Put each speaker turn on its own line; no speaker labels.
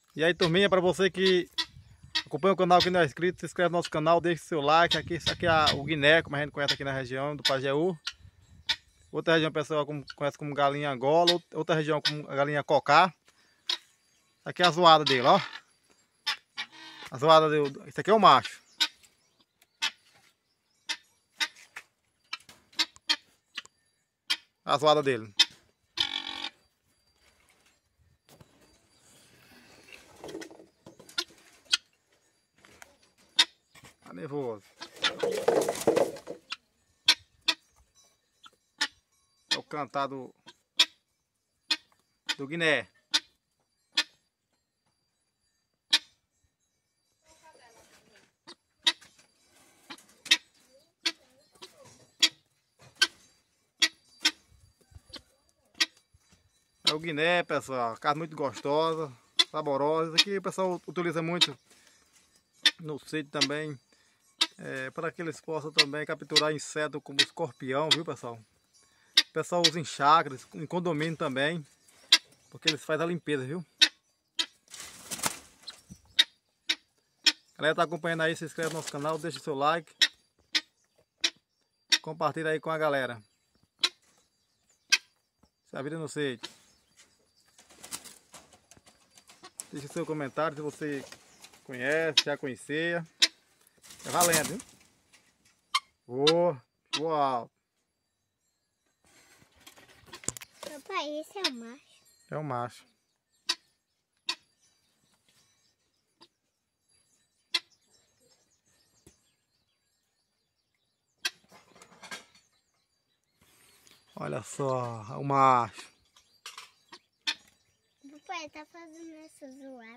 E aí, turminha, para você que acompanha o canal, que não é inscrito, se inscreve no nosso canal, deixa seu like. Isso aqui é o guiné, como a gente conhece aqui na região do Pajeú. Outra região o pessoal conhece como galinha angola, outra região como a galinha cocá. Aqui é a zoada dele, ó. A zoada dele, esse aqui é o macho. A zoada dele. Tá nervoso. É o cantar do guiné. É o guiné, pessoal. Carne muito gostosa, saborosa. Isso aqui o pessoal utiliza muito no sítio também. Para que eles possam também capturar insetos como escorpião, viu, pessoal? O pessoal usa em chácaras, em condomínio também, porque eles fazem a limpeza, viu? Galera, tá acompanhando aí, se inscreve no nosso canal, deixa o seu like, compartilha aí com a galera. Se a vida no sítio. Deixa o seu comentário se você conhece, já conhecia. É valendo, viu? Uau!
Papai, esse é o macho.
É o macho. Olha só, o macho.
Papai, tá fazendo essa zoada.